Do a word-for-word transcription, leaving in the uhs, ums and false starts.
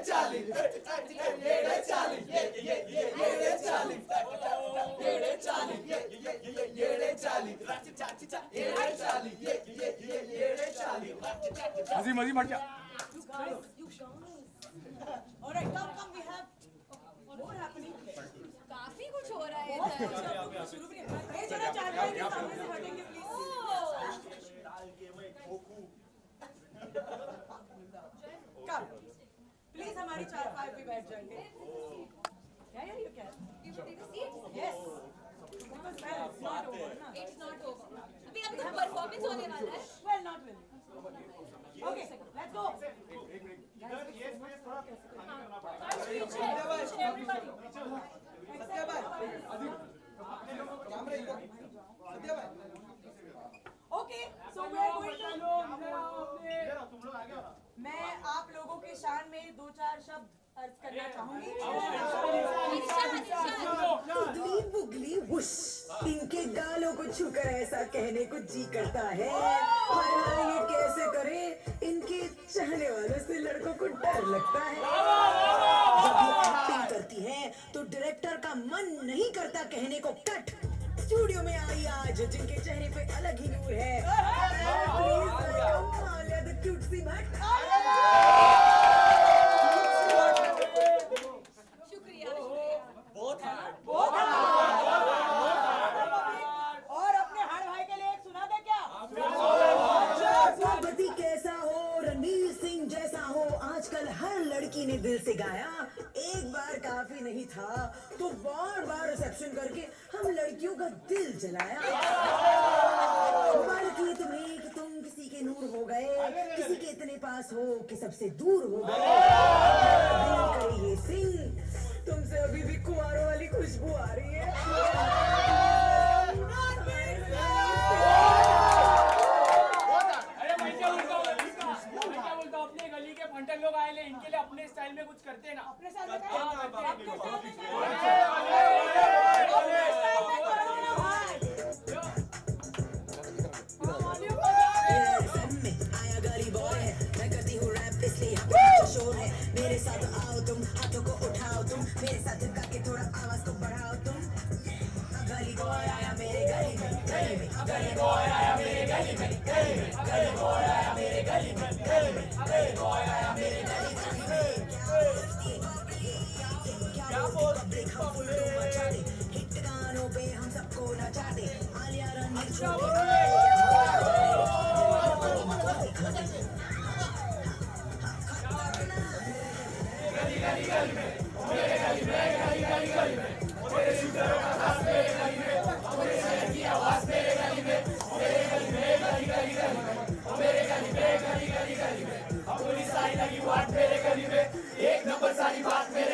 चाली येड़े चाली येड़े चाली येड़े चाली येड़े चाली येड़े चाली येड़े चाली मजी मजी मत जा You guys, you guys. All right, come, come. We have more happening. काफी कुछ हो रहा है बहुत इधर। कुछ आपको शुरू भी नहीं। ये जरा चारपाई के सामने से हटेंगे प्लीज। Come, please हमारी चारपाई पे बैठ जाएंगे। Yeah, yeah, you can. You should take a seat. Yes. Because well, it's not over ना। It's not over. अभी अब तक परफॉर्मेंस होने वाला है। Well, not really. Okay, let's go. Everybody. Okay, so we are going to. मैं आप लोगों के शान में दो चार शब्द अर्ज करना चाहूंगी। उगली बुगली वुश, इनके गालों को छूकर ऐसा कहने को जी करता है। हाय हाय ये कैसे करे, इनके चाहने वालों से लड़कों को डर लगता है। जब ये एक्टिंग करती है तो डायरेक्टर का मन नहीं करता कहने को कट। स्टूडियो में आई आज जिनके चेहरे पे अलग ही नूर है। प्लीज वेलकम माल्या द क्यूटसी भट्ट। शुक्रिया। बहुत बहुत और अपने हर भाई के लिए एक सुना दे क्या? पति कैसा हो, रणवीर सिंह जैसा हो, आजकल हर लड़की ने दिल से गाया। एक बार काफी नहीं था तो बार बार रिसेप्शन करके हम लड़कियों का दिल जलाया। मुबारक है तुम्हें कि तुम किसी के नूर हो गए, किसी के इतने पास हो कि सबसे दूर हो गए। दिल करिए सिंह, तुमसे अभी भी कुंवारों वाली खुशबू आ रही है। अपने गली के फंटल लोग आए ले, इनके लिए अपने स्टाइल में कुछ करते हैं ना। अपने साथ में आया गली बॉय है, मैं करती हूँ रैप इसलिए शोर है। मेरे साथ आओ तुम, हाथों को उठाओ तुम, मेरे साथ गा के थोड़ा आवाज को बढ़ाओ तुम। गली बॉय आया मेरे गली में, गली में गली बॉय आया मेरे गली में, गली में गली बॉय आया मेरे गली में, गली में गली बॉय आया मेरे गली में। क्या बोलती हम फुल मचा दे, हिट गानों पे हम सबको नचा दे। आलिया रणवीर छोटे गली गली गली में मेरे गली में गली गली गली में मेरे शूटरों का साथ मेरे गली में, मेरे शहर की आवाज मेरे गली में, मेरे गली में गली गली गली में मेरे गली में गली गली गली में। अब पुलिस आई लगी बात मेरे गली में, एक नंबर सारी बात मेरे